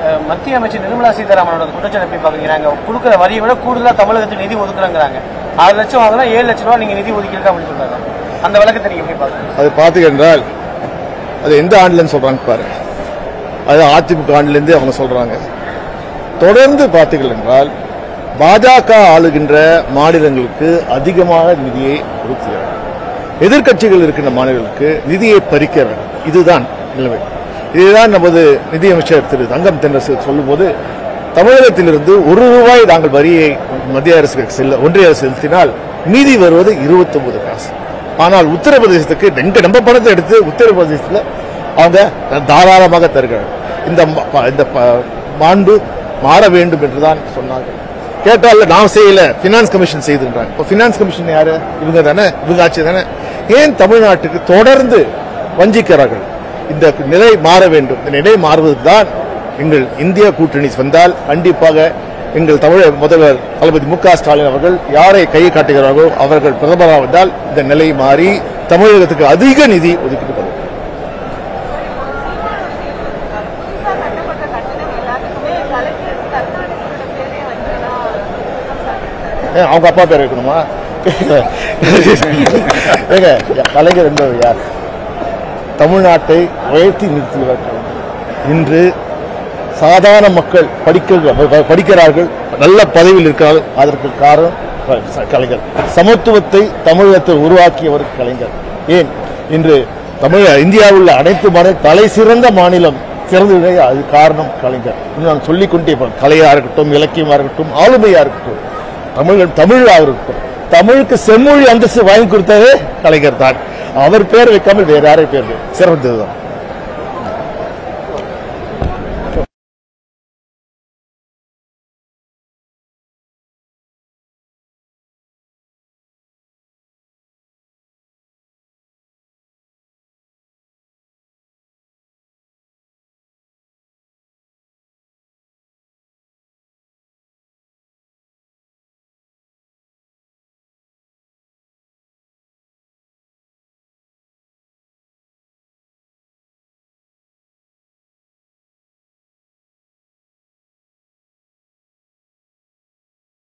மத்திய அமைச்சர் நிர்மலா சீதாராமனோட குற்றச்சாட்டு எப்படி பாக்குறீங்க? கொடுக்குற வரியை விட கூடுதலா தமிழகத்துக்கு நிதி ஒதுக்குறாங்க. 6 லட்சம் வாங்கினா 7 லட்சம் ரூபாய் நீங்க நிதி ஒதுக்கிருக்க அப்படின்னு சொல்றாங்க. அந்த வழக்கத்தை நீங்க எப்படி பாக்குறீங்க? அது பாத்துக்கின்றால் அது எந்த ஆண்டுலன்னு சொல்றாங்க பாருங்க. அது அதிமுக ஆண்டுலேருந்து அவங்க சொல்றாங்க. தொடர்ந்து பார்த்தீர்கள் என்றால் பாஜக ஆளுகின்ற மாநிலங்களுக்கு அதிகமாக நிதியை ஒதுக்குகிறார். எதிர்கட்சிகள் இருக்கின்ற மாநிலங்களுக்கு நிதியை பறிக்கிறார். இதுதான் நிலைமை. இதுதான் நமது நிதியமைச்சர் திரு தங்கம் தென்னரசு சொல்லும் போது, தமிழகத்திலிருந்து ₹1 நாங்கள் வரியை மத்திய அரசுக்கு ஒன்றிய அரசு செலுத்தினால் மீதி வருவது 29 காசு. ஆனால் உத்தரப்பிரதேசத்துக்கு நம்ம பணத்தை எடுத்து உத்தரப்பிரதேசத்தில் அவங்க தாராளமாக தருகிறார்கள். இந்த மாண்பு மாற வேண்டும் என்றுதான் சொன்னாங்க. கேட்டால் நாம் செய்யல, பினான்ஸ் கமிஷன் செய்துன்றாங்க. இப்போ பினான்ஸ் கமிஷன் யாரு? இவங்க தானே, இவங்க ஆட்சி தானே. ஏன் தமிழ்நாட்டுக்கு தொடர்ந்து வஞ்சிக்கிறார்கள்? இந்த நிலை மாற வேண்டும். இந்த நிலை மாறுவதற்கு தான் எங்கள் இந்திய கூட்டணி வந்தால் கண்டிப்பாக எங்கள் தமிழக முதல்வர் தளபதி மு க ஸ்டாலின் அவர்கள் யாரை கை காட்டுகிறார்களோ அவர்கள் பிரதமராக வந்தால் இந்த நிலை மாறி தமிழகத்துக்கு அதிக நிதி ஒதுக்கப்படும். அவங்க அப்பா பேர் வைக்கணுமா? கலைஞர் என்பவர் யார்? தமிழ்நாட்டை உயர்த்தி நிறுத்துகிறார்கள். இன்று சாதாரண மக்கள் படிக்கிறார்கள், நல்ல பதவியில் இருக்கிறார்கள். அதற்கு காரணம் கலைஞர். சமத்துவத்தை தமிழகத்தில் உருவாக்கியவர் கலைஞர். ஏன் இன்று இந்தியாவில் அனைத்து தலை சிறந்த மாநிலம் சிறந்தது? அது காரணம் கலைஞர். நான் சொல்லிக்கொண்டே கலையா இருக்கட்டும், இலக்கியமா இருக்கட்டும், ஆளுமையா இருக்கட்டும், தமிழாக இருக்கட்டும், தமிழுக்கு செம்மொழி அந்தஸ்து வாங்கி கொடுத்ததே கலைஞர் தான். அவர் பேர் வைக்காமல் வேற யாரை பேர் சிறந்ததுதான்.